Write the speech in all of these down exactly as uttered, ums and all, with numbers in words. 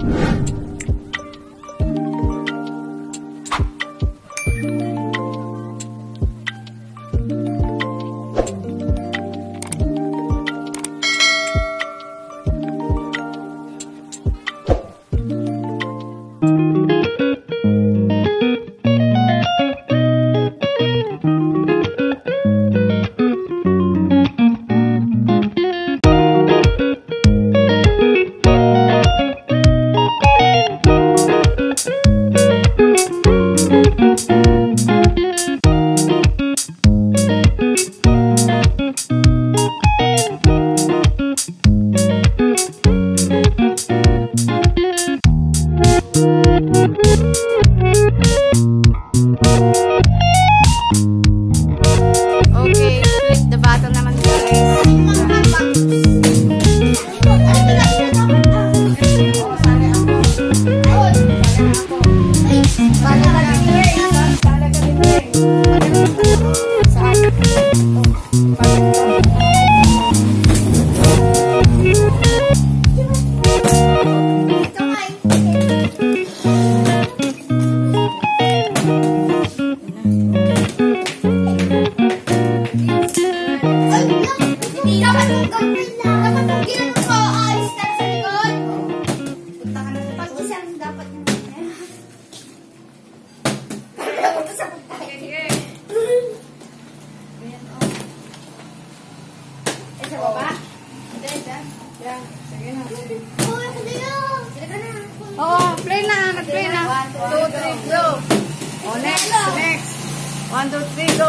Oh, play na, nag-play na. one, two, three, go. Oh, next, next. one, two, three, go.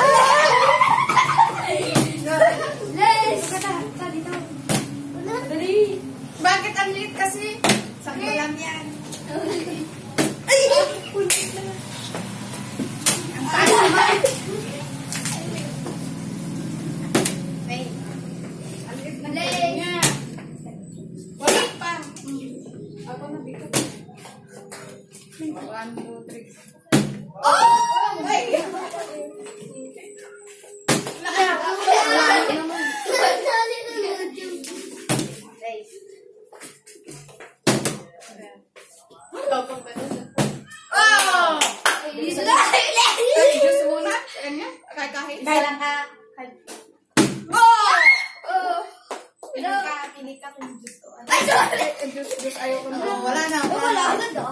Bakit ang liit kasi? Sakto lang yan. Ay! Ang taas naman. Ang liit na niya. Walit pa. Ako na bigat. one, two, three. Oh! My God! Dahil lang ka. Oh! Oh! Pili ka, pili ka kung gusto. Ay, sorry! Juice, juice, ayaw ko na. Wala na. Oh, wala na daw.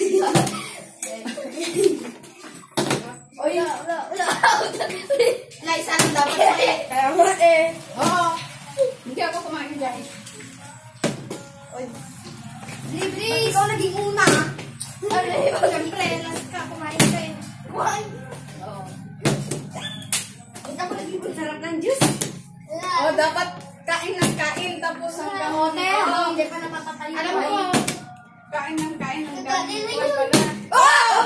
Oh, yeah. Wala, wala. Wala, isa lang dapat eh. Kaya wala eh. Oo. Hindi ako kumain dyan. Oy. Libre, ikaw naging una. Ay, siyempre, last ka, kumain ka eh. Kumain. Oo. Ako naging sarap ng juice. Oh, dapat kain ng kain tapos ang kamote. Oo, hindi pa napapatayo. Alam mo, kain ng kain ng Kain kain. na Wala yun. pala. Oh!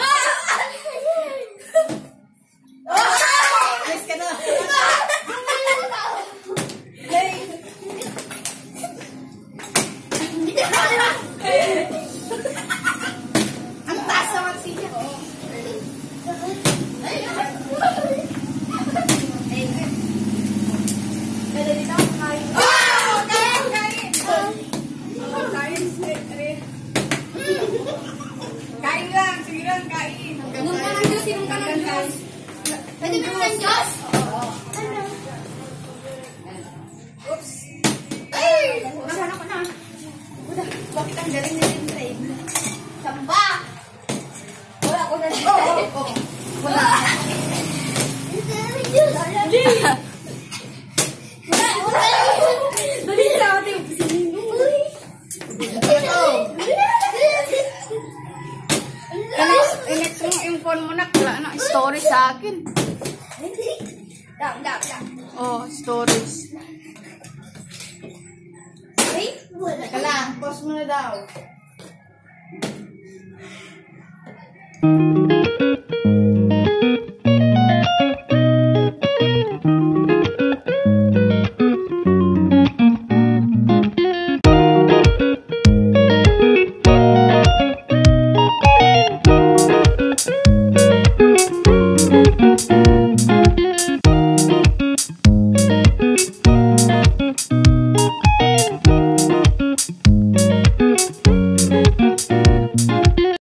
Yes ka na. Ang taas naman siya. Pwede dito, kain. Oh! Kain! Kain! Oh, kain. Kain lang. Sige lang, kain. Inom ka ng juice, inom ka ng juice. Pwede ba ng juice? Oo. Ano? Oops. Ay! Nasaan ako na? Bakit ang galing na yung train? Samba! Wala ko na dito. Oo, oo. Wala. Ito na juice. Wala, wala. Dali sa ating opisinin. Ito. I-next mo yung phone mo na. Wala na. Story sa akin. Dam, dam, dam. Oh, stories. Ay, wala. Teka lang. Pause mo na daw.